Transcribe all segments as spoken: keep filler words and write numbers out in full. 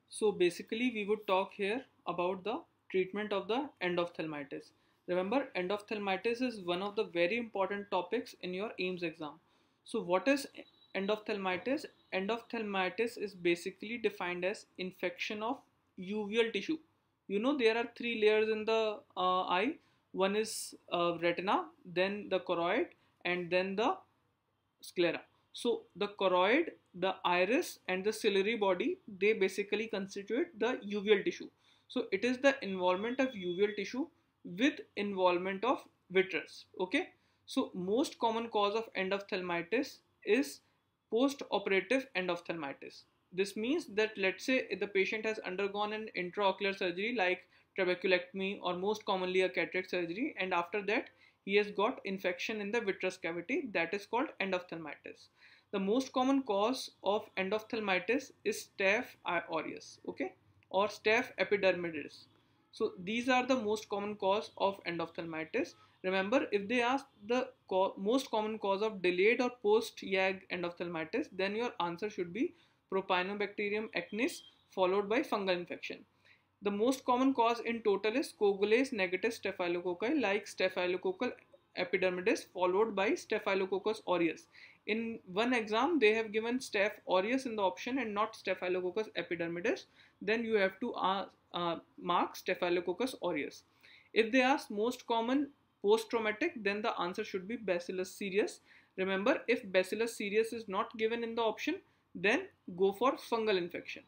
So basically we would talk here about the treatment of the endophthalmitis. Remember, endophthalmitis is one of the very important topics in your AIIMS exam. So what is endophthalmitis? Endophthalmitis is basically defined as infection of uveal tissue. You know there are three layers in the uh, eye. One is uh, retina, then the choroid, and then the sclera. So the choroid, the iris and the ciliary body, they basically constitute the uveal tissue. So it is the involvement of uveal tissue with involvement of vitreous. Okay. So most common cause of endophthalmitis is post-operative endophthalmitis. This means that let's say if the patient has undergone an intraocular surgery like trabeculectomy or most commonly a cataract surgery, and after that he has got infection in the vitreous cavity, that is called endophthalmitis. The most common cause of endophthalmitis is staph aureus, okay, or staph epidermidis. So these are the most common cause of endophthalmitis. Remember, if they ask the co most common cause of delayed or post-YAG endophthalmitis, then your answer should be Propionibacterium acnes followed by fungal infection. The most common cause in total is coagulase negative staphylococci like Staphylococcal epidermidis followed by Staphylococcus aureus. In one exam, they have given Staph aureus in the option and not Staphylococcus epidermidis. Then you have to uh, uh, mark Staphylococcus aureus. If they ask most common post-traumatic, then the answer should be Bacillus cereus. Remember, if Bacillus cereus is not given in the option, then go for fungal infection.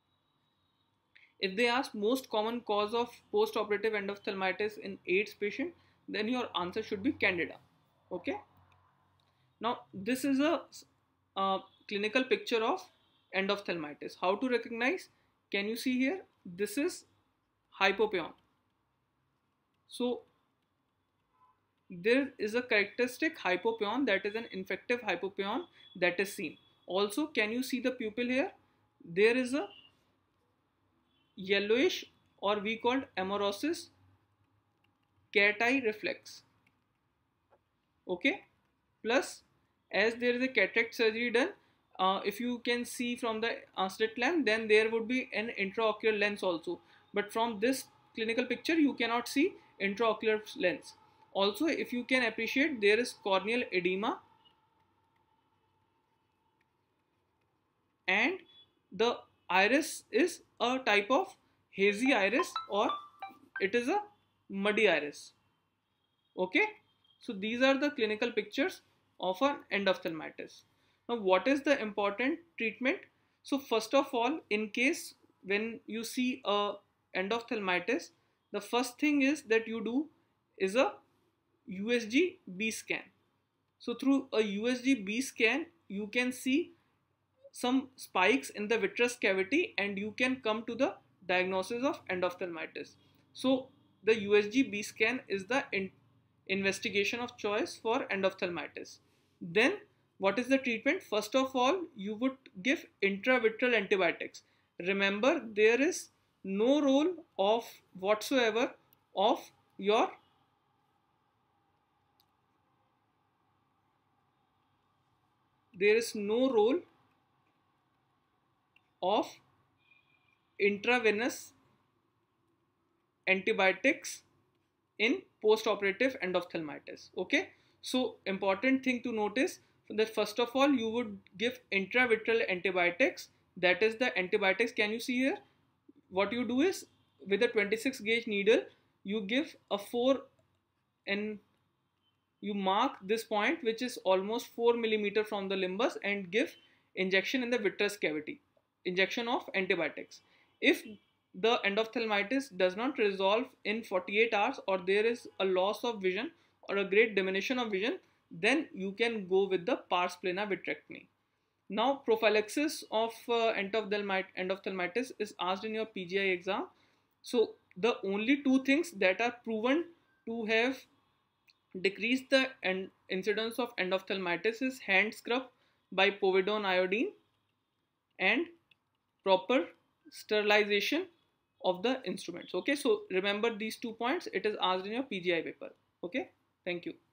If they ask most common cause of post-operative endophthalmitis in AIDS patient, then your answer should be Candida. Okay. Now this is a, a clinical picture of endophthalmitis. How to recognize? Can you see here? This is hypopyon. So there is a characteristic hypopyon, that is an infective hypopyon that is seen. Also, can you see the pupil here? There is a yellowish, or we called amaurosis cat eye reflex. Okay. Plus, as there is a cataract surgery done, uh, if you can see from the uh, slit lamp, then there would be an intraocular lens also. But from this clinical picture, you cannot see intraocular lens. Also, if you can appreciate, there is corneal edema and the iris is a type of hazy iris, or it is a muddy iris. Okay, so these are the clinical pictures of an endophthalmitis. Now what is the important treatment? So first of all, in case when you see a endophthalmitis, the first thing is that you do is a U S G B scan. So through a U S G B scan, you can see some spikes in the vitreous cavity and you can come to the diagnosis of endophthalmitis. So the U S G B scan is the in investigation of choice for endophthalmitis. Then what is the treatment? First of all, you would give intravitreal antibiotics. Remember, there is no role of whatsoever of your there is no role of intravenous antibiotics in post-operative endophthalmitis. Okay, so important thing to notice that first of all you would give intravitreal antibiotics, that is the antibiotics. Can you see here? What you do is with a twenty-six gauge needle you give a four and you mark this point which is almost four millimeter from the limbus and give injection in the vitreous cavity, injection of antibiotics. If the endophthalmitis does not resolve in forty-eight hours or there is a loss of vision or a great diminution of vision, then you can go with the pars plana vitrectomy. Now prophylaxis of uh, endophthalmitis is asked in your P G I exam. So the only two things that are proven to have decreased the incidence of endophthalmitis is hand scrub by povidone iodine and proper sterilization of the instruments. Okay, so remember these two points, it is asked in your P G I paper. Okay, thank you.